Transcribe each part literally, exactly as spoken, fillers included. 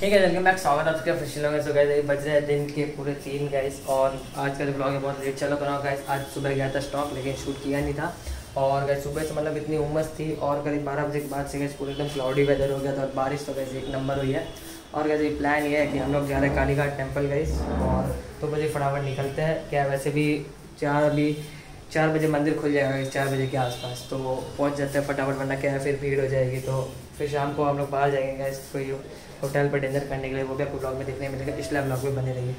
ठीक है, welcome back, स्वागत है आपके ऑफिशियल में। सो गाइस बज रहे हैं दिन के पूरे तीन गाइस, और आज का जो ब्लॉग है बहुत लेट चला तो ना गाइस। आज सुबह गया था स्टॉक, लेकिन शूट किया नहीं था। और गाइस सुबह से मतलब इतनी उमस थी, और करीब बारह बजे के बाद से गाइस पूरे एकदम क्लाउडी वेदर हो गया था, और बारिश तो गाइस एक नंबर हुई है। और गाइस ये प्लान ये है कि हम लोग जा रहे हैं कालीघाट टेम्पल गाइस, और तो बजे फटाफट निकलते हैं। क्या वैसे भी चार अभी चार बजे मंदिर खुल जाएगा, चार बजे के आसपास, तो पहुंच जाते हैं फटाफट, वरना क्या है फिर भीड़ हो जाएगी। तो फिर शाम को हम लोग बाहर जाएंगे गाइस कोई होटल पर डिनर करने के लिए, वो भी आपको ब्लॉग में देखने मिलेगा, इसलिए ब्लॉग में बने रहिए।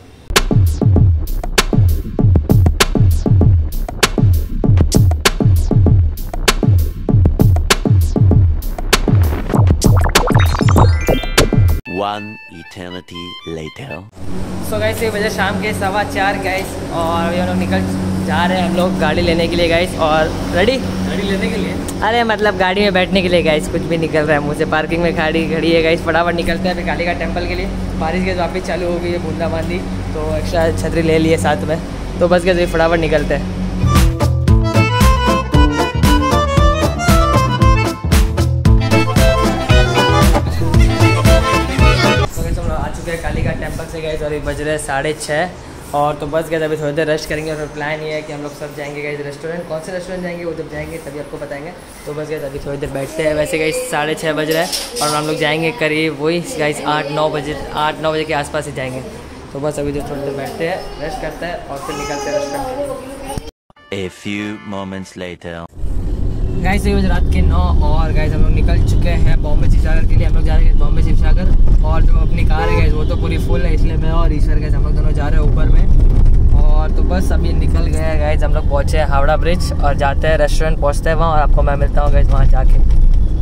One eternity later. So guys ये बजे शाम के सवा चार गाइस, और अभी हम लोग निकल जा रहे हैं हम लोग गाड़ी लेने के लिए गाइस। और रेडी गाड़ी लेने के लिए, अरे मतलब गाड़ी में बैठने के लिए गाइस, कुछ भी निकल रहा है मुझे। पार्किंग में गाड़ी खड़ी है गाइस, फटाफट निकलते हैं अभी कालीघाट टेम्पल के लिए। बारिश के वापस चालू हो गई है बूंदाबांदी, तो एक्स्ट्रा छतरी ले लिए साथ में, तो बस गए फटाफट निकलते हैं। कालीघाट टेम्पल से गए और अभी बज रहे हैं साढ़े छः, और तो बस गए अभी थोड़ी देर रेस्ट करेंगे। और प्लान ये है कि हम लोग सब जाएंगे गए रेस्टोरेंट। कौन से रेस्टोरेंट जाएंगे वो जब जाएंगे तभी आपको बताएंगे। तो बस गए अभी थोड़ी देर बैठते हैं। वैसे गए साढ़े छः बज रहे हैं, और हम लोग जाएंगे करीब वही गाइस आठ नौ बजे आठ नौ बजे के आसपास ही जाएंगे। तो बस अभी जो थोड़ी देर बैठते हैं, रेस्ट करते हैं, और फिर निकलते हैं restaurant. A few moments later. Guys ये रात के नौ, और गाइस हम लोग निकल चुके हैं बॉम्बे शिवसागर के लिए। हम लोग जा रहे हैं बॉम्बे शिवसागर, और जो अपनी कार है गाइस वो तो पूरी फुल है, इसलिए मैं और ईश्वर गाइस हम लोग दोनों जा रहे हैं ऊपर में। और तो बस अभी निकल गए हैं गाइस, हम लोग पहुँचे हैं हावड़ा ब्रिज, और जाते हैं रेस्टोरेंट, पहुँचते हैं वहाँ, और आपको मैं मिलता हूँ गाइस वहाँ जाके।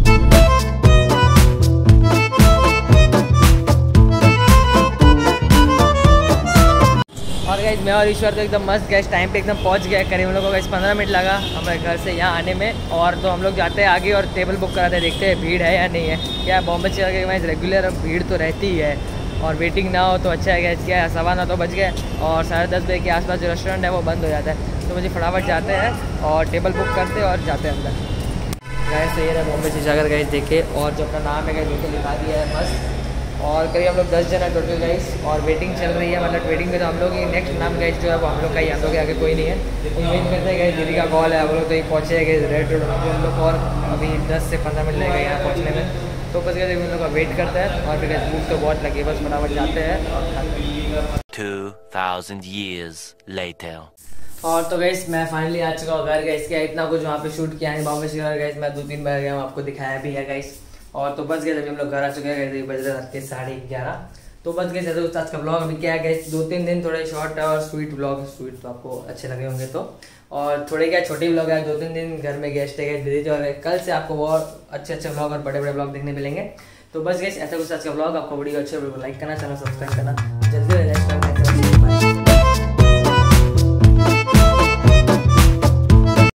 और गाइस मैं और ईश्वर तो एकदम मस्त गए, टाइम पे एकदम पहुंच गए। करीब हम लोग को गाइस पंद्रह मिनट लगा हमारे घर से यहाँ आने में। और तो हम लोग जाते हैं आगे और टेबल बुक कराते हैं, देखते हैं भीड़ है या नहीं है। क्या बॉम्बे चल के गाइस रेगुलर भीड़ तो रहती ही है, और वेटिंग ना हो तो अच्छा है गाइस। क्या सवा नौ तो बज गए, और साढ़े दस बजे के आसपास जो रेस्टोरेंट है वो बंद हो जाता है। तो मुझे फटाफट जाते हैं और टेबल बुक करते हैं और जाते हैं अंदर। गाइस सही है बॉम्बे शिवसागर गाइस देखे, और जो अपना नाम है गाइस वो तो लिखा दिया है मस्त। और करीब हम लोग दस जन है टोटल गाइस, और वेटिंग चल रही है, मतलब वेटिंग में तो हम लोग ही नेक्स्ट नाम गाइस जो है वो हम लोग का ही, हम लोग के आगे कोई नहीं है। तो वेट करते हैं गाइस, दीदी का कॉल है, हम लोग तो ही पहुँचे गए रेड रोड में हम लोग, और अभी दस से पंद्रह मिनट लगेगा यहाँ पहुँचने में। तो बस गए हम लोग का वेट करते हैं, और फिर भूख तो बहुत लगी, बस फटाफट जाते हैं और खाते हैं। Two thousand years later. और तो गाइस मैं फाइनली आ चुका हूँ घर गाइस। क्या इतना कुछ वहाँ पे शूट किया है बॉम्बे शिवसागर गाइस, मैं दो तीन बार गया हूँ, आपको दिखाया भी है गाइस। और तो बस गए अभी हम लोग घर आ चुके हैं, बज रहे रात के साढ़े ग्यारह। तो बस गए ज़्यादा आज का ब्लॉग अभी क्या है गाइस, दो तीन दिन थोड़े शॉर्ट और स्वीट ब्लॉग, स्वीट तो आपको अच्छे लगे होंगे। तो और थोड़े क्या छोटे ब्लॉग है, दो तीन दिन घर में गेस्ट है दीदी जो है। कल से आपको बहुत अच्छे अच्छे ब्लॉग और बड़े बड़े ब्लॉग देखने मिलेंगे। तो बस गाइस ऐसा कुछ आज का ब्लॉग, आपको वीडियो अच्छे वीडियो को लाइक करना, चैनल सब्सक्राइब करना। जल्दी नेक्स्ट टाइम।